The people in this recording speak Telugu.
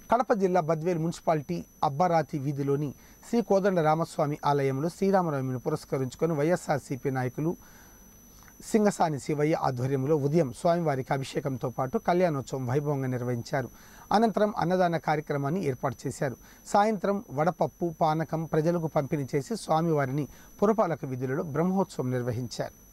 కడప జిల్లా బద్వేలు మున్సిపాలిటీ అబ్బరాతి వీధిలోని శ్రీ కోదండ రామస్వామి ఆలయంలో శ్రీరామనవమిని పురస్కరించుకొని వైఎస్ఆర్సీపీ నాయకులు సింగసాని శివయ్య ఆధ్వర్యంలో ఉదయం స్వామివారికి అభిషేకంతో పాటు కళ్యాణోత్సవం వైభవంగా నిర్వహించారు. అనంతరం అన్నదాన కార్యక్రమాన్ని ఏర్పాటు చేశారు. సాయంత్రం వడపప్పు, పానకం ప్రజలకు పంపిణీ చేసి స్వామివారిని పురపాలక వీధులలో బ్రహ్మోత్సవం నిర్వహించారు.